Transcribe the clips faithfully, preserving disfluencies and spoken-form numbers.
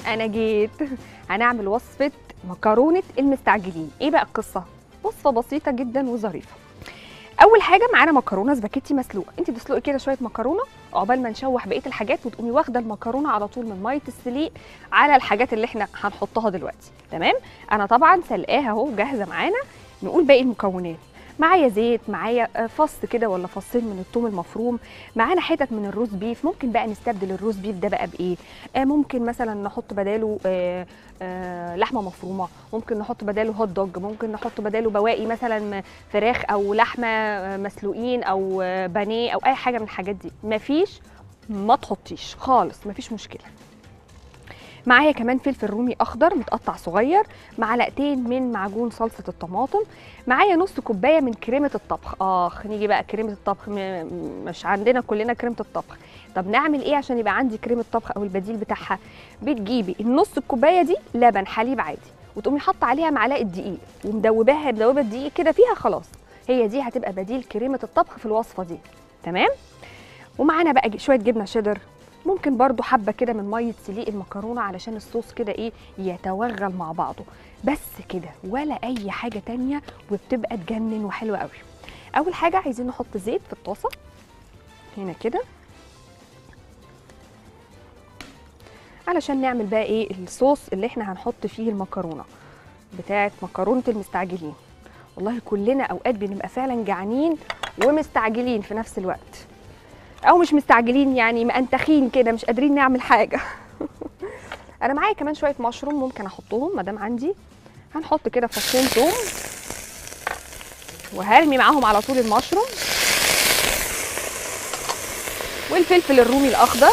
انا جيت. هنعمل وصفه مكرونه المستعجلين. ايه بقى القصه؟ وصفه بسيطه جدا وظريفه. اول حاجه معانا مكرونه سباكيتي مسلوقه. انت تسلقي كده شويه مكرونه عقبال ما نشوح بقيه الحاجات، وتقومي واخده المكرونه على طول من ميه السليق على الحاجات اللي احنا هنحطها دلوقتي. تمام؟ انا طبعا سلقاها اهو جاهزه معانا. نقول باقي المكونات. معايا زيت، معايا فص كده ولا فصين من الثوم المفروم، معانا حتت من الروز بيف. ممكن بقى نستبدل الروز بيف ده بقى بايه؟ آه ممكن مثلا نحط بداله آه آه لحمه مفرومه، ممكن نحط بداله هوت دوج، ممكن نحط بداله بواقي مثلا فراخ او لحمه مسلوقين او بانيه او اي حاجه من الحاجات دي. مفيش، ما تحطيش خالص، مفيش مشكله. معايا كمان فلفل رومي اخضر متقطع صغير، معلقتين من معجون صلصه الطماطم، معايا نص كوبايه من كريمه الطبخ. اخ نيجي بقى كريمه الطبخ، مش عندنا كلنا كريمه الطبخ. طب نعمل ايه عشان يبقى عندي كريمه طبخ او البديل بتاعها؟ بتجيبي النص الكوبايه دي لبن حليب عادي، وتقومي حاطه عليها معلقه دقيق ومدوباها مدوبه الدقيق كده فيها، خلاص هي دي هتبقى بديل كريمه الطبخ في الوصفه دي. تمام؟ ومعانا بقى شويه جبنه شيدر، ممكن برضو حبه كده من ميه سليق المكرونه علشان الصوص كده ايه يتوغل مع بعضه. بس كده ولا اي حاجه تانية، وبتبقى تجنن وحلوه قوي. اول حاجه عايزين نحط زيت في الطاسه هنا كده علشان نعمل بقى ايه الصوص اللي احنا هنحط فيه المكرونه بتاعه مكرونه المستعجلين. والله كلنا اوقات بنبقى فعلا جعانين ومستعجلين في نفس الوقت، او مش مستعجلين يعني مأنتخين كده مش قادرين نعمل حاجه. انا معايا كمان شويه مشروم ممكن احطهم ما دام عندي. هنحط كده فصين توم وهرمي معاهم على طول المشروم والفلفل الرومي الاخضر.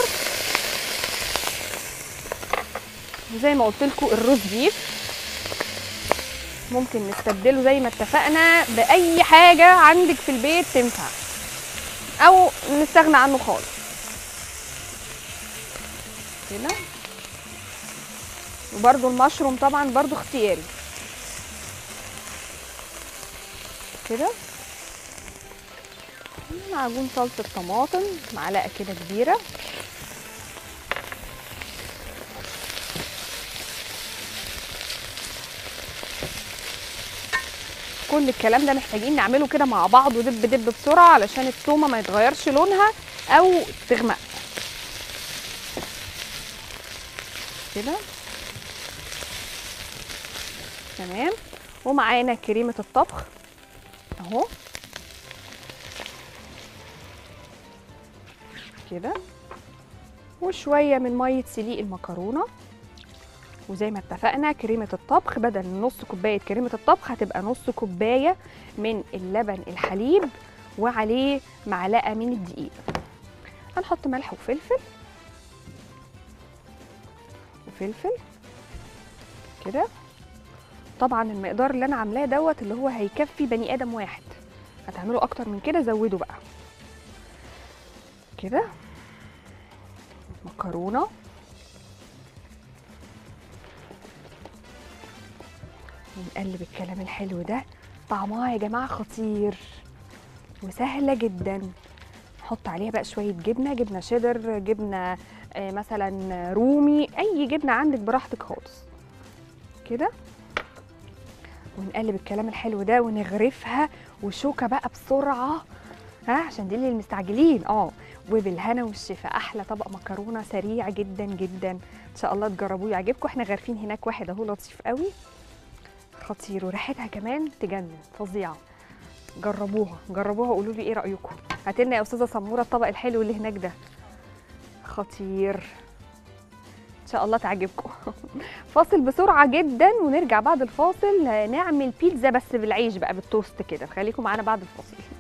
وزي ما قلت لكم الروز بيف ممكن نستبدله زي ما اتفقنا باي حاجه عندك في البيت تنفع، او نستغنى عنه خالص كده. وبرده المشروم طبعا برده اختياري كده. معجون صلصه طماطم معلقه كده كبيره، كل الكلام ده محتاجين نعمله كده مع بعض ودب دب بسرعه علشان التومه ما يتغيرش لونها او تغمق كده. تمام. ومعانا كريمه الطبخ اهو كده، وشويه من ميه سليق المكرونه. وزي ما اتفقنا كريمه الطبخ بدل نص كوبايه كريمه الطبخ هتبقى نص كوبايه من اللبن الحليب وعليه معلقه من الدقيق. هنحط ملح وفلفل وفلفل كده. طبعا المقدار اللي انا عاملاه دوت اللي هو هيكفي بني ادم واحد، هتعملوا اكتر من كده زودوا بقى كده. مكرونه ونقلب الكلام الحلو ده. طعمها يا جماعه خطير وسهله جدا. نحط عليها بقى شويه جبنه، جبنه شيدر، جبنه آه مثلا رومي، اي جبنه عندك براحتك خالص كده. ونقلب الكلام الحلو ده ونغرفها وشوكه بقى بسرعه، ها عشان دي اللي المستعجلين. اه وبالهنا والشفا احلى طبق مكرونه سريع جدا جدا. ان شاء الله تجربوه يعجبكم. احنا غارفين هناك واحد اهو لطيف قوي خطير، وريحتها كمان تجنن فظيعه. جربوها جربوها وقولوا لي ايه رايكم. هاتلنا يا استاذه سموره الطبق الحلو اللي هناك ده خطير، ان شاء الله تعجبكم. فاصل بسرعه جدا ونرجع بعد الفاصل نعمل بيتزا بس بالعيش بقى بالتوست كده. خليكم معانا بعد الفاصل.